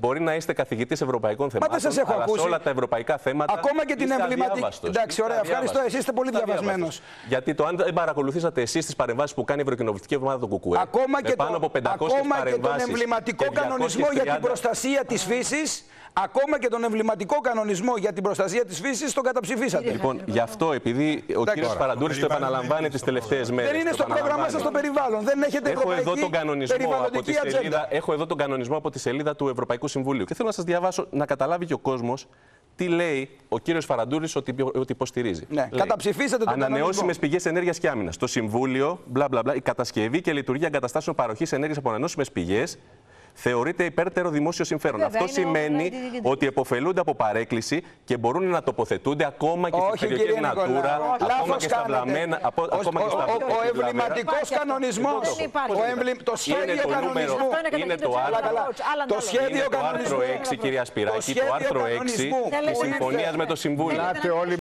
μπορεί να είστε καθηγητής ευρωπαϊκών θεμάτων. δεν σας έχω αλλά ακούσει. σε όλα τα ευρωπαϊκά θέματα. Ακόμα και την εμβληματική. Εντάξει, ωραία, ευχαριστώ. Εσείς είστε πολύ διαβασμένος. Γιατί αν δεν παρακολουθήσατε εσείς τις παρεμβάσεις που κάνει η Ευρωκοινοβουλευτική Εβδομάδα του ΚΚΕ. Ακόμα και τον παρεμβάσεις εμβληματικό κανονισμό για την προστασία της φύσης. Ακόμα και τον εμβληματικό κανονισμό για την προστασία της φύσης τον καταψηφίσατε. Λοιπόν, γι' αυτό, επειδή ο κύριος Φαραντούρης το επαναλαμβάνει τις τελευταίες μέρες. Δεν είναι στο πρόγραμμά σας το περιβάλλον. Δεν έχετε ευρωπαϊκή περιβαλλοντική ατζέντα. Έχω εδώ τον κανονισμό από τη σελίδα του Ευρωπαϊκού Συμβουλίου. Και θέλω να σας διαβάσω, να καταλάβει και ο κόσμος τι λέει ο κύριος Φαραντούρης ότι υποστηρίζει. Ναι, καταψηφίσατε τον ανανεώσιμες πηγές ενέργειας και άμυνας. Το Συμβούλιο, η κατασκευή και λειτουργία εγκαταστάσεων παροχής ενέργειας από ανανεώσιμες πηγές θεωρείται υπέρτερο δημόσιο συμφέρον. Αυτό σημαίνει ότι επωφελούνται από παρέκκληση και μπορούν να τοποθετούνται ακόμα και στις περιοχές Natura, ακόμα και στα βλαμμένα. Ο εμβληματικός κανονισμός, το σχέδιο κανονισμού. Είναι το σχέδιο κανονισμού. Το άρθρο 6, κυρία Σπυράκη, το άρθρο 6 της συμφωνίας με το Συμβούλιο.